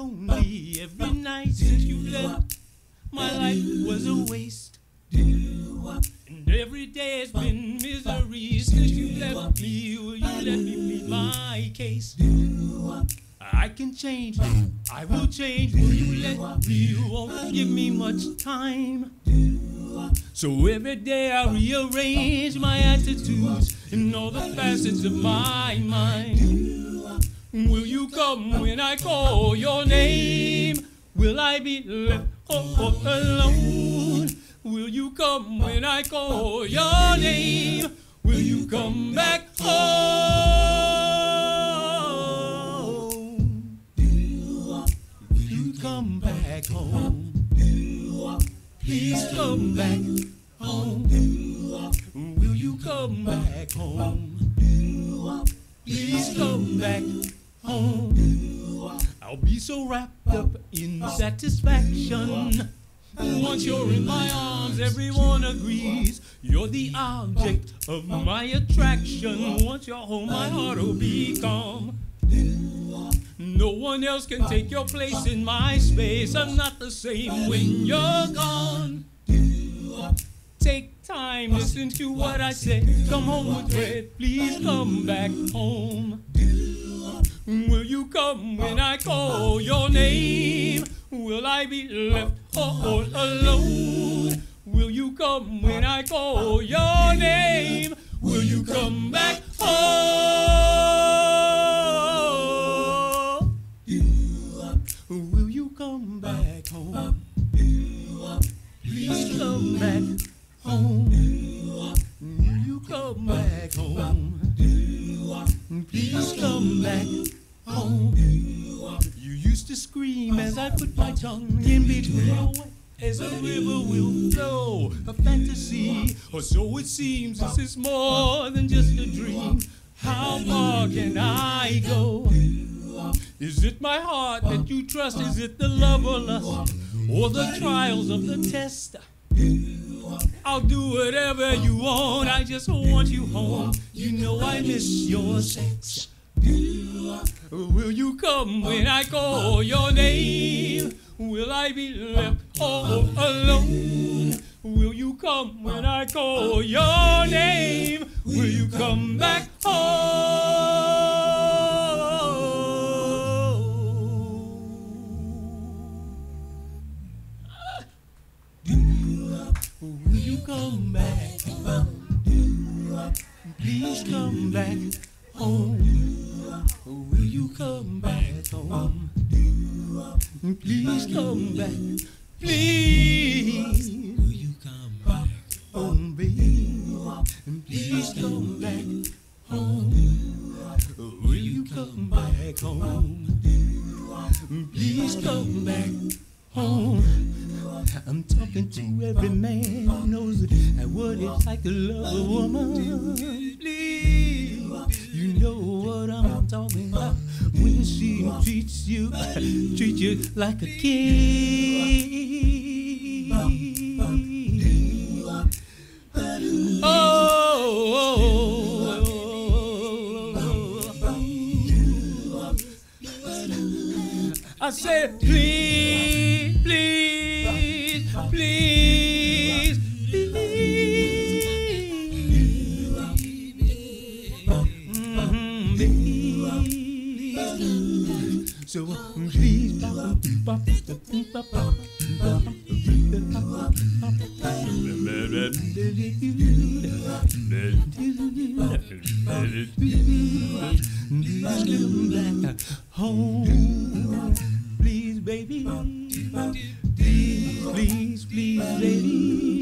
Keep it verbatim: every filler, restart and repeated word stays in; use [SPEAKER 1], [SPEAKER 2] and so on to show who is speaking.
[SPEAKER 1] lonely every night since you left. My life was a waste, and every day has been misery since you left me. Will you let me plead my case? I can change, I will change. Will you let me? You won't give me much time. So every day I rearrange my attitudes in all the facets of my mind. Will you come when I call your name? Will I be left all alone? Will you come when I call your name? Will you come back home? Will you come back home? Please come back home. Will you come back home? Please come back home. I'll be so wrapped up in satisfaction. Once you're in my arms, everyone agrees you're the object of my attraction. Once you're home, my heart will be calm. No one else can take your place in my space. I'm not the same when you're gone. Take time, listen to what I say. Come home with Fred, please come back home. Will you come when I call your name? Will I be left all alone? Will you come when I call your name? Will you come back home? Will you come back home? Please come back home. Will you come back home? Please come back home. You used to scream as I put my tongue in between your way, as a river will flow, a fantasy, or so it seems. This is more than just a dream. How far can I go? Is it my heart that you trust? Is it the love or lust, or the trials of the test? I'll do whatever you want, I just want you home. You know I miss your sex. Will you come when I call your name? Will I be left all alone? Will you come when I call your name? Will you come back home? Will you come back home? Please come back home. Will you come back home? Please come back. Please. Will you come back home, baby? Please come back home. Will you come back home? Please come back home. I'm talking to every man who knows what it's like to love a woman. Please, you know what I'm talking about when she treats you, treats you like a king. Oh, I said, please, please, please, please, mm-hmm, please. So please, come back home, please, baby. Please, please, please, baby.